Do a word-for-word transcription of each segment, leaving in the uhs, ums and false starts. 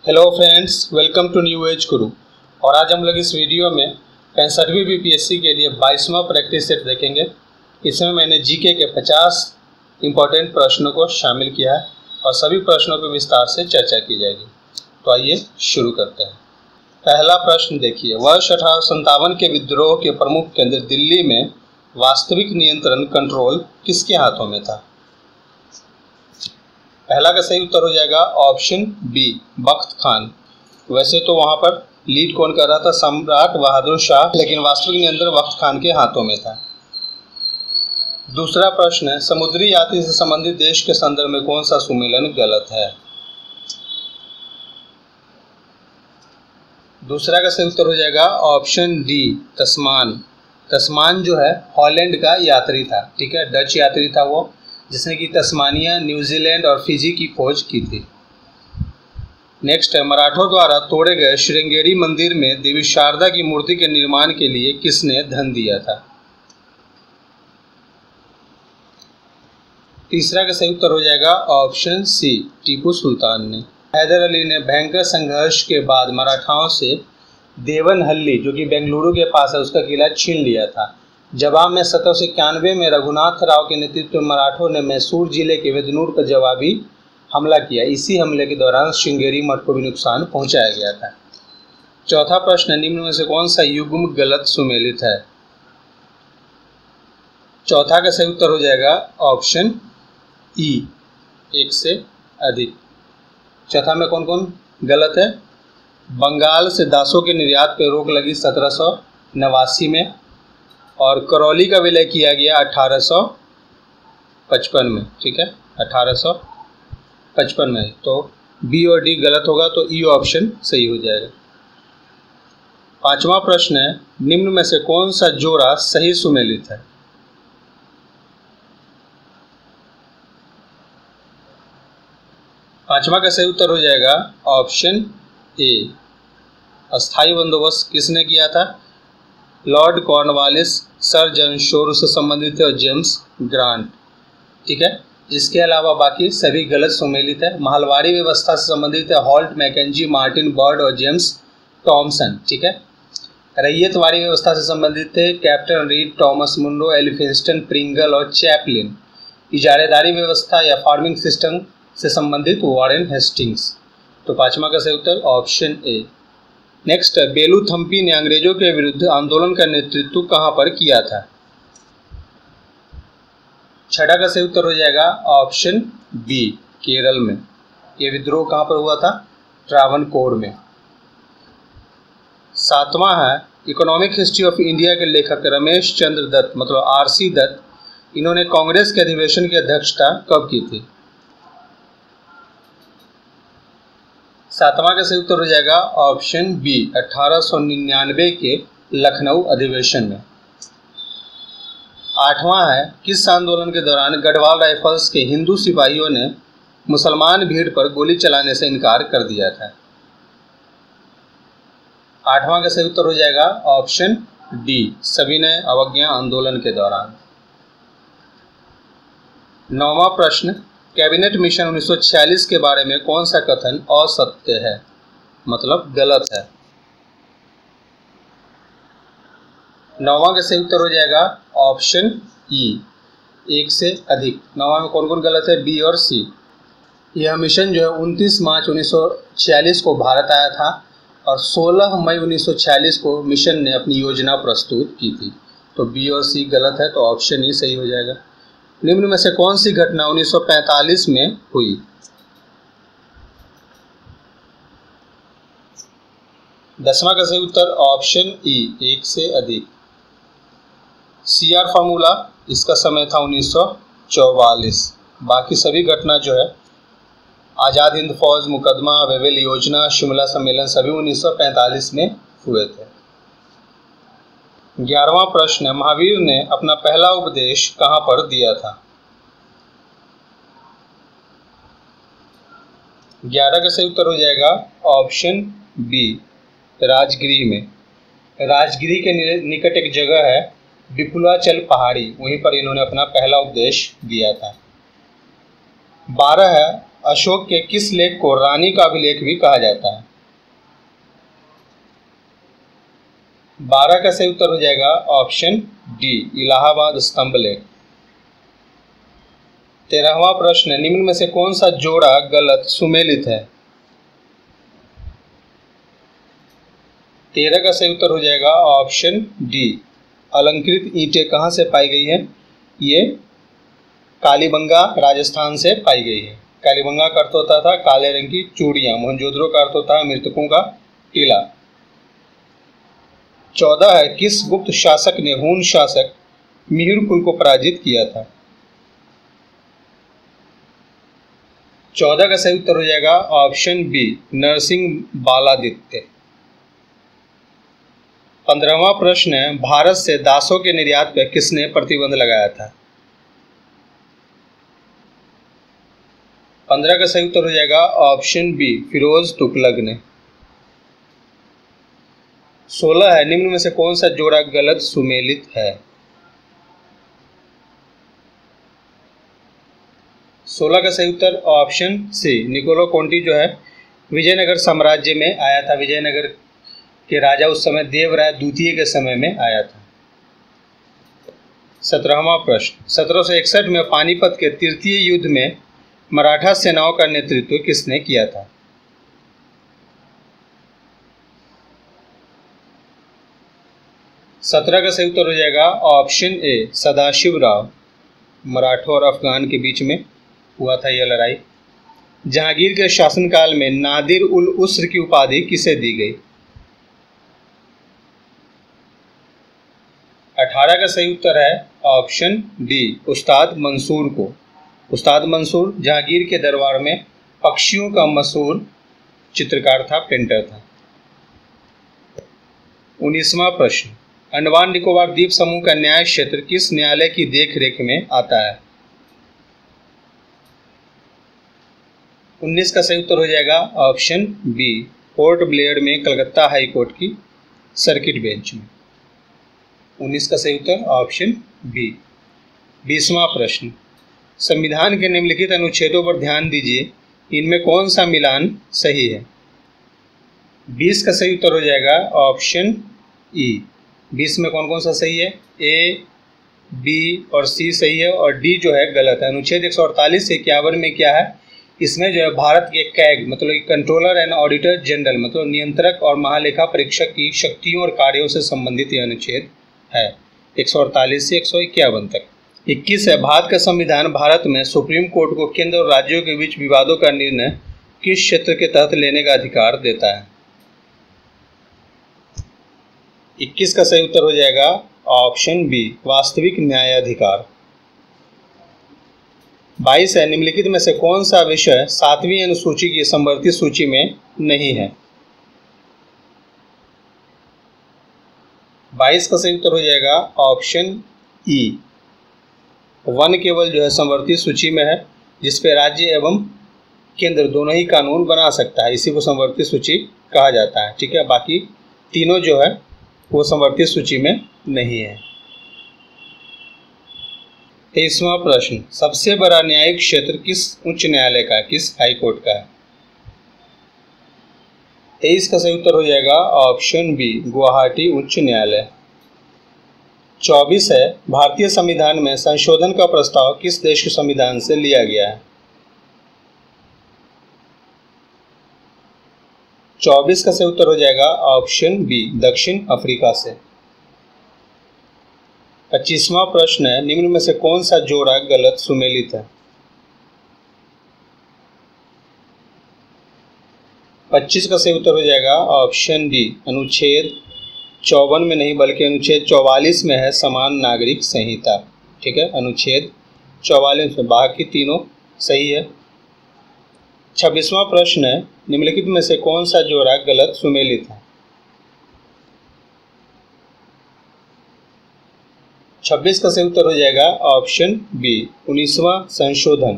Hello friends, welcome to New Age Guru. और आज हम लोग इस वीडियो में पैंसठवीं बीपीएससी के लिए बाईसवां प्रैक्टिस सेट देखेंगे। इसमें मैंने जीके के पचास इंपॉर्टेंट प्रश्नों को शामिल किया है और सभी प्रश्नों पर विस्तार से चर्चा की जाएगी। तो आइए शुरू करते हैं। पहला प्रश्न देखिए, वर्ष अठारह सौ संतावन के विद्रोह के प्रमुख केंद्र दिल्ली में वास्तविक नियंत्रण कंट्रोल किसके हाथों में था? पहला का सही उत्तर हो जाएगा ऑप्शन बी, बख्त खान। वैसे तो वहां पर लीड कौन कर रहा था? सम्राट बहादुर शाह, लेकिन वास्तविक नियंत्रण बख्त खान के हाथों में था। दूसरा प्रश्न है, समुद्री यात्री से संबंधित देश के संदर्भ में कौन सा सुमेलन गलत है? दूसरा का सही उत्तर हो जाएगा ऑप्शन डी, तस्मान। तस्मान जो है हॉलैंड का यात्री था, ठीक है, डच यात्री था वो, जिसने कि तस्मानिया, न्यूजीलैंड और फिजी की खोज की थी। नेक्स्ट है, मराठों द्वारा तोड़े गए श्रृंगेरी मंदिर में देवी शारदा की मूर्ति के निर्माण के लिए किसने धन दिया था? तीसरा का सही उत्तर हो जाएगा ऑप्शन सी, टीपू सुल्तान ने। हैदर अली ने भयंकर संघर्ष के बाद मराठाओं से देवनहल्ली, जो कि बेंगलुरु के पास है, उसका किला छीन लिया था। जवाब में सत्रह सौ इक्यानवे में रघुनाथ राव के नेतृत्व में मराठों ने मैसूर जिले के वेदनूर पर जवाबी हमला किया। इसी हमले के दौरान श्रृंगेरी मठ को भी नुकसान पहुंचाया गया था। चौथा प्रश्न, निम्न में से कौन सा युग्म गलत सुमेलित है? चौथा का सही उत्तर हो जाएगा ऑप्शन ई, एक से अधिक। चौथा में कौन कौन गलत है? बंगाल से दासों के निर्यात पर रोक लगी सत्रह सौ नवासी में, और करौली का विलय किया गया अठारह सौ पचपन में, ठीक है, अठारह सौ पचपन में। तो बी और डी गलत होगा, तो ई ऑप्शन सही हो जाएगा। पांचवा प्रश्न है, निम्न में से कौन सा जोड़ा सही सुमेलित है? पांचवा का सही उत्तर हो जाएगा ऑप्शन ए, अस्थायी बंदोबस्त किसने किया था? Lord Cornwallis, sir John Shore से संबंधित है और जेम्स ग्रांट, ठीक है। इसके अलावा बाकी सभी गलत सुमेलित है। महलवारी व्यवस्था से संबंधित है हॉल्ट, मैकेंजी, मार्टिन बर्ड और जेम्स टॉमसन, ठीक है। रैयतवारी व्यवस्था से संबंधित है captain Read, Thomas Munro, Elphinstone, Pringle और चैपलिन। इजारेदारी व्यवस्था या फार्मिंग सिस्टम से संबंधित वॉरेन हेस्टिंग्स। तो पांचवा का सही उत्तर ऑप्शन ए। नेक्स्ट, बेलूथम्पी ने अंग्रेजों के विरुद्ध आंदोलन का नेतृत्व कहां पर किया था? छठा का सही उत्तर हो जाएगा ऑप्शन बी, केरल में। यह विद्रोह कहां पर हुआ था? ट्रावनकोर में। सातवां है, इकोनॉमिक हिस्ट्री ऑफ इंडिया के लेखक रमेश चंद्र दत्त, मतलब आरसी दत्त, इन्होंने कांग्रेस के अधिवेशन की अध्यक्षता कब की थी? सातवां का सही उत्तर हो जाएगा ऑप्शन बी, अठारह सौ निन्यानवे के लखनऊ अधिवेशन में। आठवां है, किस आंदोलन के दौरान गढ़वाल राइफल्स के हिंदू सिपाहियों ने मुसलमान भीड़ पर गोली चलाने से इनकार कर दिया था? आठवां का सही उत्तर हो जाएगा ऑप्शन डी, सविनय अवज्ञा आंदोलन के दौरान। नौवां प्रश्न, कैबिनेट मिशन उन्नीस सौ छियालीस के बारे में कौन सा कथन असत्य है, मतलब गलत है? नौवां का सही उत्तर हो जाएगा ऑप्शन ई, एक से अधिक। नौवां में कौन कौन गलत है? बी और सी। यह मिशन जो है उनतीस मार्च उन्नीस सौ छियालीस को भारत आया था और सोलह मई उन्नीस सौ छियालीस को मिशन ने अपनी योजना प्रस्तुत की थी। तो बी और सी गलत है, तो ऑप्शन ई सही हो जाएगा। निम्न में से कौन सी घटना उन्नीस सौ पैंतालीस में हुई? दसवां का सही उत्तर ऑप्शन ई, एक से अधिक। सीआर फार्मूला, इसका समय था उन्नीस सौ चौवालीस। बाकी सभी घटना जो है आज़ाद हिंद फौज, मुकदमा, वेवेल योजना, शिमला सम्मेलन, सभी उन्नीस सौ पैंतालीस में हुए थे। ग्यारहवां प्रश्न है, महावीर ने अपना पहला उपदेश कहां पर दिया था? ग्यारह का सही उत्तर हो जाएगा ऑप्शन बी, राजगिरी में। राजगिरी के निकट एक जगह है विपुलाचल पहाड़ी, वहीं पर इन्होंने अपना पहला उपदेश दिया था। बारह है, अशोक के किस लेख को रानी का अभिलेख भी कहा जाता है? बारह का सही उत्तर हो जाएगा ऑप्शन डी, इलाहाबाद स्तंभ लेख। तेरहवां प्रश्न, निम्न में से कौन सा जोड़ा गलत सुमेलित है? तेरह का सही उत्तर हो जाएगा ऑप्शन डी, अलंकृत ईंटें कहाँ से पाई गई हैं? ये कालीबंगा राजस्थान से पाई गई है। कालीबंगा का अर्थ होता था काले रंग की चूड़ियां, मोहनजोदड़ो का अर्थ होता है मृतकों का टीला। चौदह है, किस गुप्त शासक ने हून शासक मिहिर कुल को पराजित किया था? चौदह का सही उत्तर हो जाएगा ऑप्शन बी, नरसिंह बालादित्य। पंद्रहवां प्रश्न है, भारत से दासों के निर्यात पर किसने प्रतिबंध लगाया था? पंद्रह का सही उत्तर हो जाएगा ऑप्शन बी, फिरोज तुगलक ने। सोलह है, निम्न में से कौन सा जोड़ा गलत सुमेलित है? सोलह का सही उत्तर ऑप्शन सी, निकोलो कोंटी जो है विजयनगर साम्राज्य में आया था। विजयनगर के राजा उस समय देवराय द्वितीय के समय में आया था। सत्रहवां प्रश्न, सत्रह सौ इकसठ में पानीपत के तृतीय युद्ध में मराठा सेनाओं का नेतृत्व किसने किया था? सत्रह का सही उत्तर हो जाएगा ऑप्शन ए, सदाशिव राव। मराठों और अफगान के बीच में हुआ था यह लड़ाई। जहांगीर के शासनकाल में नादिर उल उस्र की उपाधि किसे दी गई? अठारह का सही उत्तर है ऑप्शन डी, उस्ताद मंसूर को। उस्ताद मंसूर जहांगीर के दरबार में पक्षियों का मशहूर चित्रकार था, पेंटर था। उन्नीसवां प्रश्न, अंडमान निकोबार द्वीप समूह का न्याय क्षेत्र किस न्यायालय की देखरेख में आता है? उन्नीस का सही उत्तर हो जाएगा ऑप्शन बी, पोर्ट ब्लेयर में कलकत्ता हाई कोर्ट की सर्किट बेंच में। उन्नीस का सही उत्तर ऑप्शन बी। बीसवां प्रश्न, संविधान के निम्नलिखित अनुच्छेदों पर ध्यान दीजिए, इनमें कौन सा मिलान सही है? बीस का सही उत्तर हो जाएगा ऑप्शन ई। बीस में कौन कौन सा सही है? ए, बी और सी सही है और डी जो है गलत है। अनुच्छेद एक सौ अड़तालीस से इक्यावन में क्या है? इसमें जो है भारत के कैग मतलब कंट्रोलर एंड ऑडिटर जनरल मतलब नियंत्रक और महालेखा परीक्षक की शक्तियों और कार्यों से संबंधित यह अनुच्छेद है, एक सौ अड़तालीस से एक सौ इक्यावन तक। इक्कीस है, भारत का संविधान भारत में सुप्रीम कोर्ट को केंद्र और राज्यों के बीच विवादों का निर्णय किस क्षेत्र के तहत लेने का अधिकार देता है? इक्कीस का सही उत्तर हो जाएगा ऑप्शन बी, वास्तविक न्यायाधिकार। बाईस है, निम्नलिखित में से कौन सा विषय सातवीं अनुसूची की संवर्धित सूची में नहीं है? बाईस का सही उत्तर हो जाएगा ऑप्शन ई, वन केवल जो है संवर्धित सूची में है, जिसपे राज्य एवं केंद्र दोनों ही कानून बना सकता है, इसी को संवर्धित सूची कहा जाता है। ठीक है, बाकी तीनों जो है वो संवर्धित सूची में नहीं है। तेईसवां प्रश्न, सबसे बड़ा न्यायिक क्षेत्र किस उच्च न्यायालय का है, किस हाई कोर्ट का है? तेईस का सही उत्तर हो जाएगा ऑप्शन बी, गुवाहाटी उच्च न्यायालय। चौबीस है, भारतीय संविधान में संशोधन का प्रस्ताव किस देश के संविधान से लिया गया है? चौबीस का सही उत्तर हो जाएगा ऑप्शन बी, दक्षिण अफ्रीका से। पच्चीसवां प्रश्न है, निम्न में से कौन सा जोड़ा गलत सुमेलित है? पच्चीस का सही उत्तर हो जाएगा ऑप्शन डी, अनुच्छेद चौवन में नहीं बल्कि अनुच्छेद चौवालीस में है समान नागरिक संहिता। ठीक है, अनुच्छेद चौवालीस में, बाकी तीनों सही है। छब्बीसवां प्रश्न है, निम्नलिखित में से कौन सा जोड़ा गलत सुमेलित है? छब्बीस का सही उत्तर हो जाएगा ऑप्शन बी, उन्नीसवां संशोधन।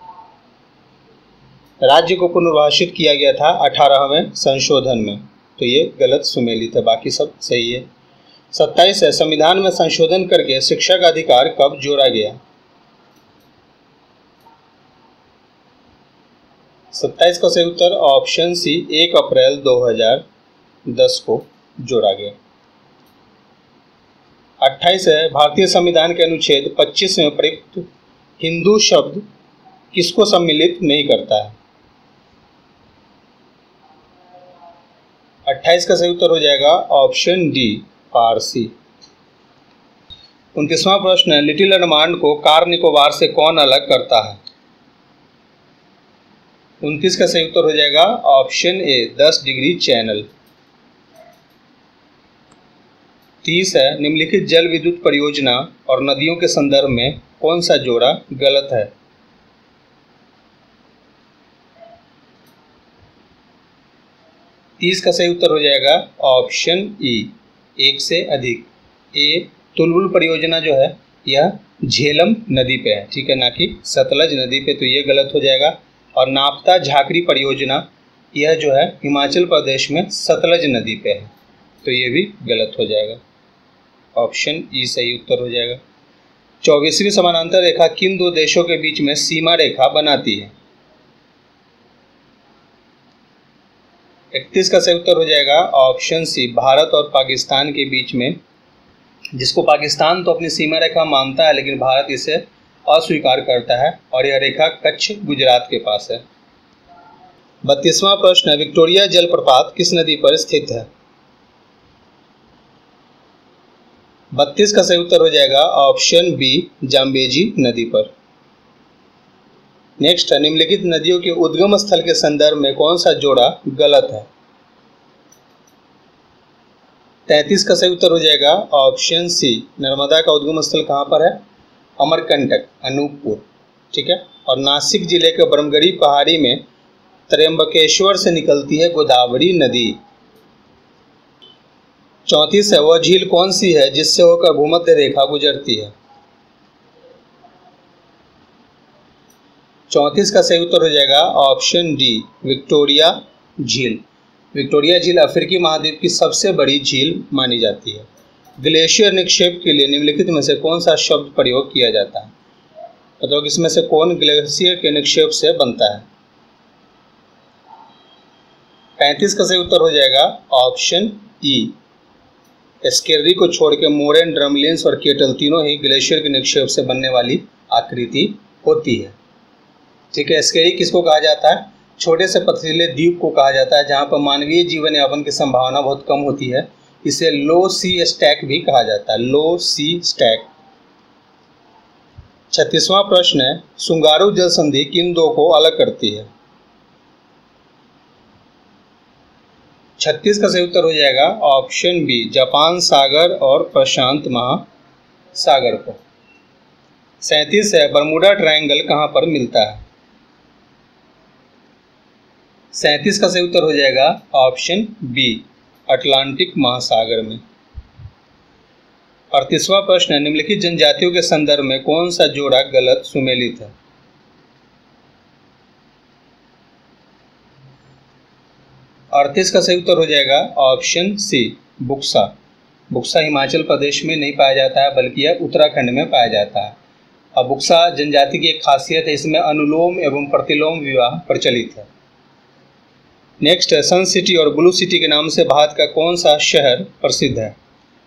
राज्य को पुनर्भाषित किया गया था अठारहवें संशोधन में, तो ये गलत सुमेलित है, बाकी सब सही है। सत्ताईस है, संविधान में संशोधन करके शिक्षा का अधिकार कब जोड़ा गया? सत्ताईस का सही उत्तर ऑप्शन सी एक अप्रैल दो हज़ार दस को जोड़ा गया। अट्ठाईस है, भारतीय संविधान के अनुच्छेद पच्चीस में प्रयुक्त हिंदू शब्द किसको सम्मिलित नहीं करता है? अट्ठाईस का सही उत्तर हो जाएगा ऑप्शन डी फारसी। उनतीसवां प्रश्न, लिटिल अंडमान को कार निकोबार से कौन अलग करता है? उनतीस का सही उत्तर हो जाएगा ऑप्शन ए दस डिग्री चैनल। तीस है, निम्नलिखित जल विद्युत परियोजना और नदियों के संदर्भ में कौन सा जोड़ा गलत है? तीस का सही उत्तर हो जाएगा ऑप्शन ई एक से अधिक। ए तुलबुल परियोजना जो है यह झेलम नदी पे है, ठीक है, ना कि सतलज नदी पे, तो ये गलत हो जाएगा। और नापता झाकरी परियोजना यह जो है हिमाचल प्रदेश में सतलज नदी पे है, तो ये भी गलत हो जाएगा। ऑप्शन ई सही उत्तर हो जाएगा। चौबीसवीं समानांतर रेखा किन दो देशों के बीच में सीमा रेखा बनाती है? इकतीस का सही उत्तर हो जाएगा ऑप्शन सी भारत और पाकिस्तान के बीच में, जिसको पाकिस्तान तो अपनी सीमा रेखा मानता है लेकिन भारत इसे अस्वीकार करता है, और यह रेखा कच्छ गुजरात के पास है। बत्तीसवां प्रश्न, विक्टोरिया जलप्रपात किस नदी पर स्थित है? बत्तीस का सही उत्तर हो जाएगा ऑप्शन बी जाम्बेजी नदी पर। नेक्स्ट है, निम्नलिखित नदियों के उद्गम स्थल के संदर्भ में कौन सा जोड़ा गलत है? तैंतीस का सही उत्तर हो जाएगा ऑप्शन सी नर्मदा का उद्गम स्थल कहाँ पर है? अमरकंटक, अनूपपुर, ठीक है। और नासिक जिले के ब्रह्मगिरी पहाड़ी में त्र्यंबकेश्वर से निकलती है गोदावरी नदी। चौंतीस है, वह झील कौन सी है जिससे होकर भूमध्य रेखा गुजरती है? चौंतीस का सही उत्तर हो जाएगा ऑप्शन डी विक्टोरिया झील। विक्टोरिया झील अफ्रीकी महाद्वीप की सबसे बड़ी झील मानी जाती है। ग्लेशियर निक्षेप के लिए निम्नलिखित में से कौन सा शब्द प्रयोग किया जाता है? मतलब इसमें से कौन ग्लेशियर के निक्षेप से बनता है? पैंतीस का सही उत्तर हो जाएगा ऑप्शन ई एस्केर्री को छोड़ के मोरेन, ड्रमलिन्स और केटल तीनों ही ग्लेशियर के निक्षेप से बनने वाली आकृति होती है, ठीक है। एस्केर्री किसको कहा जाता है? छोटे से पथरीले द्वीप को कहा जाता है जहाँ पर मानवीय जीवन यापन की संभावना बहुत कम होती है। इसे लो सी स्टैक भी कहा जाता है, लो सी स्टैक। छत्तीसवां प्रश्न है, सुंगारू जल संधि किन दो को अलग करती है? छत्तीस का सही उत्तर हो जाएगा ऑप्शन बी जापान सागर और प्रशांत महासागर को। सैंतीस है, बरमूडा ट्रायंगल कहाँ पर मिलता है? सैंतीस का सही उत्तर हो जाएगा ऑप्शन बी अटलांटिक महासागर में। अड़तीसवां प्रश्न है, निम्नलिखित जनजातियों के संदर्भ में कौन सा जोड़ा गलत सुमेलित है? अड़तीस का सही उत्तर हो जाएगा ऑप्शन सी बुक्सा। बुक्सा हिमाचल प्रदेश में नहीं पाया जाता है बल्कि यह उत्तराखंड में पाया जाता है। अब बुक्सा जनजाति की एक खासियत है, इसमें अनुलोम एवं प्रतिलोम विवाह प्रचलित है। नेक्स्ट है, सन सिटी और ब्लू सिटी के नाम से भारत का कौन सा शहर प्रसिद्ध है?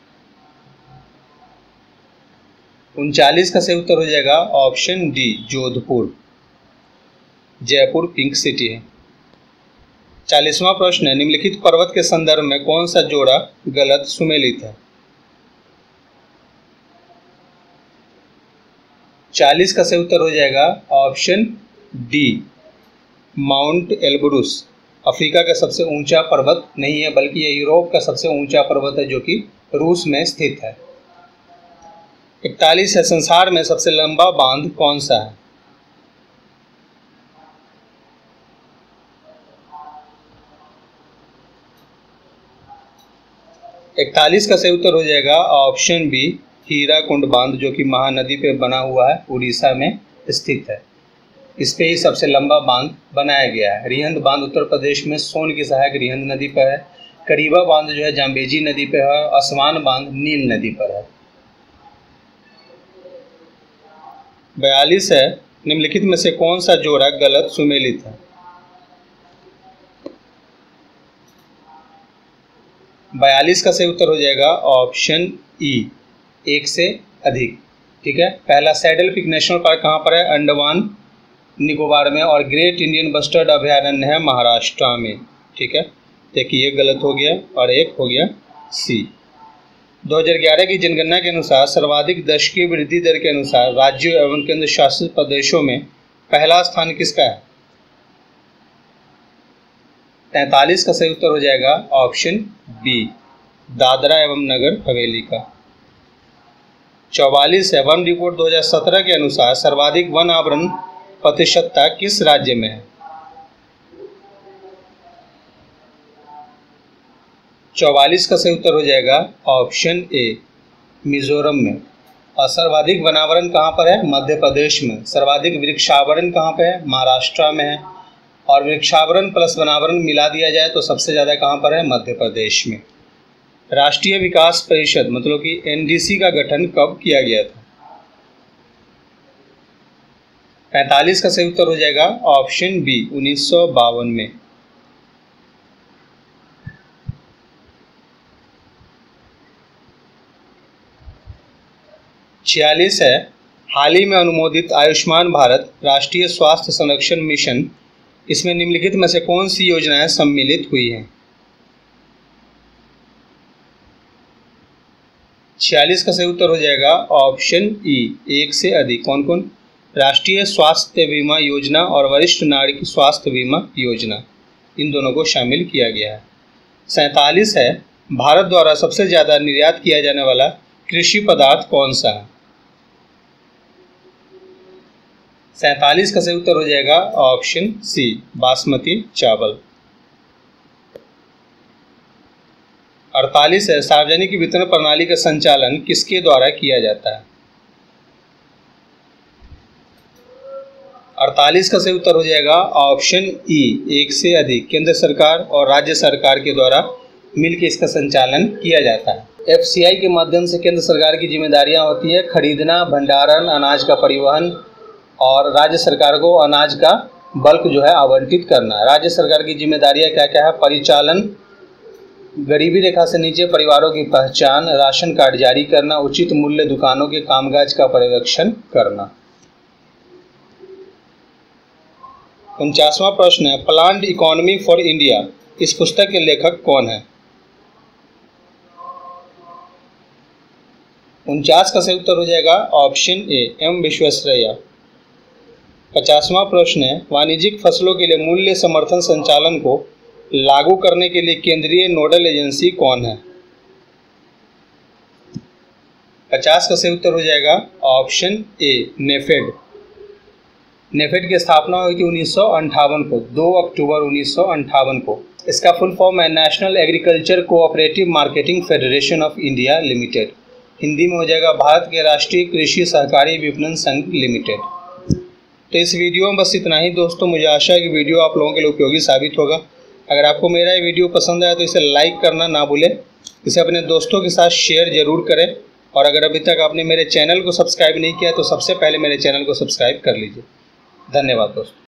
उनचालीस का सही उत्तर हो जाएगा option D Jodhpur. Jaipur pink city है। चालीसवां प्रश्न है, निम्नलिखित पर्वत के संदर्भ में कौन सा जोड़ा गलत सुमेलित है? चालीस का सही उत्तर हो जाएगा option D mount Elbrus. Africa का सबसे ऊंचा पर्वत नहीं है बल्कि यह यूरोप का सबसे ऊंचा पर्वत है जो कि रूस में स्थित है। इकतालीस है, संसार में सबसे लंबा बांध कौन सा है? इकतालीस का सही उत्तर हो जाएगा ऑप्शन बी हीराकुंड बांध, जो कि महानदी पे बना हुआ है, उड़ीसा में स्थित है। इस पे ही सबसे लंबा बांध बनाया गया है। रिहंद बांध उत्तर प्रदेश में सोन की सहायक रिहंद नदी पर है। करीबा बांध जो है जाम्बेजी नदी पर है। आसमान बांध नील नदी पर है। बयालीस है, निम्नलिखित में से कौन सा जोड़ा गलत सुमेलित है? बयालीस का सही उत्तर हो जाएगा ऑप्शन ई, एक से अधिक। ठीक है, पहला सैडल पीक नेशनल पार्क कहाँ पर है? अंडमान निकोबार में। और ग्रेट इंडियन बस्टर्ड अभयारण्य है महाराष्ट्र में। ठीक है, देखिए ये गलत हो गया और एक हो गया सी। दो हज़ार ग्यारह की जनगणना के अनुसार सर्वाधिक दशकीय वृद्धि दर के अनुसार राज्यों एवं केंद्र शासित प्रदेशों में पहला स्थान किसका है? तैंतालीस का सही उत्तर हो जाएगा ऑप्शन बी, दादरा एवं नगर हवेली का। चौवालीस है, वन रिपोर्ट दो हज़ार सत्रह के अनुसार सर्वाधिक वन आवरण प्रतिशतता किस राज्य में है? चौवालीस का सही उत्तर हो जाएगा ऑप्शन ए, मिजोरम में। और सर्वाधिक वनावरण कहाँ पर है? मध्य प्रदेश में। सर्वाधिक वृक्षावरण कहाँ पे है? महाराष्ट्र में है। और वृक्षावरण प्लस वनावरण मिला दिया जाए तो सबसे ज़्यादा कहाँ पर है? मध्य प्रदेश में। राष्ट्रीय विकास परिषद मतलब कि एन डी सी का गठन कब किया गया था? पैंतालीस का सही उत्तर हो जाएगा ऑप्शन बी, उन्नीस सौ बावन में। छियालीस है, हाल ही में अनुमोदित आयुष्मान भारत राष्ट्रीय स्वास्थ्य संरक्षण मिशन, इसमें निम्नलिखित में से कौन सी योजनाएं सम्मिलित हुई हैं? छियालीस का सही उत्तर हो जाएगा ऑप्शन ई, एक से अधिक। कौन कौन? राष्ट्रीय स्वास्थ्य बीमा योजना और वरिष्ठ नागरिक स्वास्थ्य बीमा योजना, इन दोनों को शामिल किया गया है। सैंतालीस है, भारत द्वारा सबसे ज़्यादा निर्यात किया जाने वाला कृषि पदार्थ कौन सा है? सैंतालीस का सही उत्तर हो जाएगा ऑप्शन सी, बासमती चावल। अड़तालीस है, सार्वजनिक वितरण प्रणाली का संचालन किसके द्वारा किया जाता है? अड़तालीस का सही उत्तर हो जाएगा ऑप्शन ई, एक से अधिक। केंद्र सरकार और राज्य सरकार के द्वारा मिलकर इसका संचालन किया जाता है। एफ सी आई के माध्यम से केंद्र सरकार की जिम्मेदारियां होती है खरीदना, भंडारण, अनाज का परिवहन, और राज्य सरकार को अनाज का बल्क जो है आवंटित करना। राज्य सरकार की जिम्मेदारियां क्या क्या है? परिचालन, गरीबी रेखा से नीचे परिवारों की पहचान, राशन कार्ड जारी करना, उचित मूल्य दुकानों के कामकाज का पर्यवेक्षण करना। उनचासवां प्रश्न है, प्लान्ड इकोनॉमी फॉर इंडिया, इस पुस्तक के लेखक कौन है? उनचास का सही उत्तर हो जाएगा ऑप्शन ए, एम विश्वेश्वरैया। पचासवां प्रश्न है, वाणिज्यिक फसलों के लिए मूल्य समर्थन संचालन को लागू करने के लिए केंद्रीय नोडल एजेंसी कौन है? पचास का सही उत्तर हो जाएगा ऑप्शन ए, नेफेड। नेफेड की स्थापना हुई थी उन्नीस सौ अंठावन को, दो अक्टूबर उन्नीस सौ अंठावन को। इसका फुल फॉर्म है National Agriculture Cooperative Marketing Federation of India Limited. Hindi में हो जाएगा भारत के राष्ट्रीय कृषि सहकारी विपणन संघ लिमिटेड। तो इस वीडियो में बस इतना ही दोस्तों। मुझे आशा है कि वीडियो आप लोगों के लिए उपयोगी साबित होगा। अगर आपको मेरा ये वीडियो पसंद आया तो इसे लाइक करना ना भूलें, इसे अपने दोस्तों के साथ शेयर जरूर करें। और अगर अभी तक आपने मेरे चैनल को सब्सक्राइब नहीं किया तो सबसे पहले मेरे चैनल को सब्सक्राइब कर लीजिए। धन्यवाद दोस्तों।